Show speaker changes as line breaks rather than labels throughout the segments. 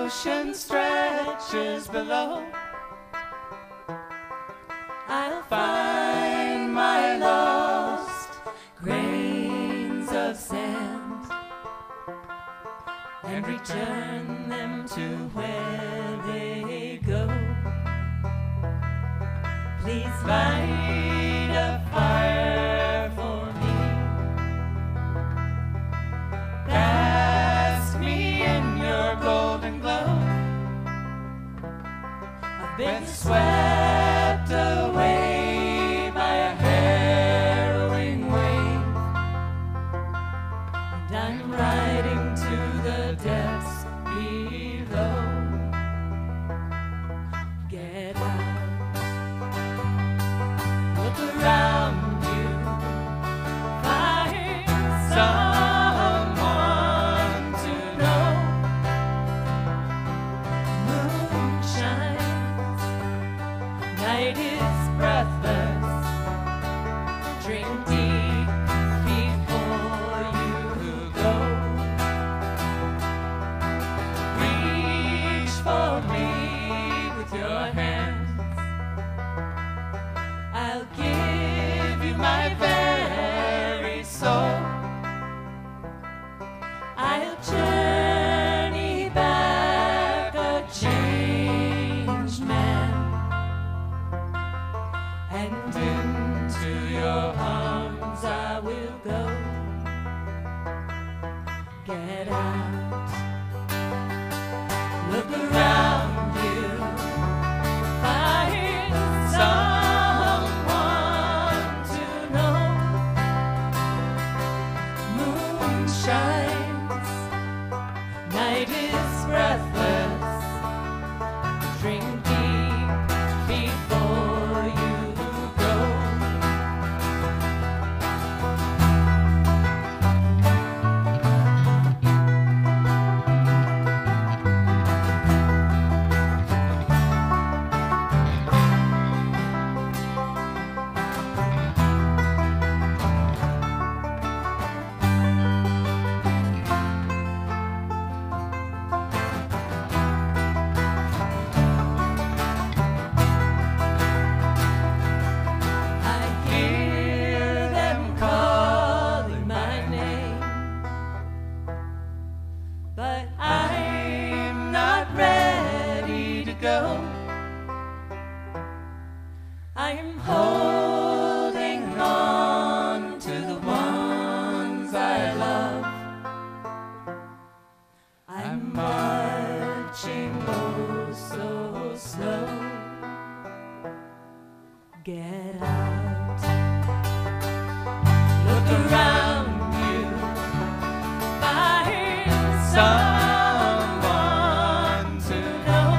ocean stretches below, I'll find my lost grains of sand and return them to where they go. Please light a fire for me, bask me in your golden glow. I've been swept away by a harrowing wave, and I'm riding to the depths below. Get out, look around you, find someone to know. Moon shines, night is breathless. Drink deep before you go. Reach for me with your hands. I'll give you my very soul. I'll journey back a changed man, and into your arms I will go. Get out, look around you, find someone to know. Moon shines, night is breathless. Drink deep before you go. But I'm not ready to go. I'm holding on to the ones I love. I'm marching oh so slow. Get out, look around you, someone to know.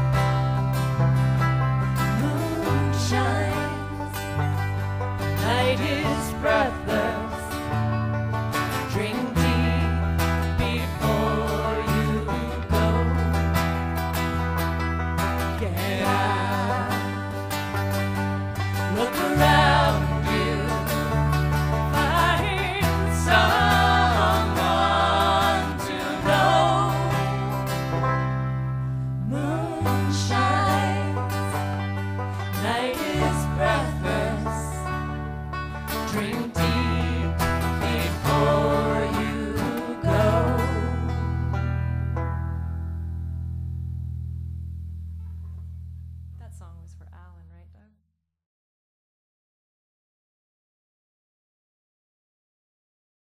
Moon shines, night is breathless. Drink deep before you go. Get out, look around you, find someone to know. Moon shines, night is breathless. Drink deep before you go.
That song was for Alan, right, Doug?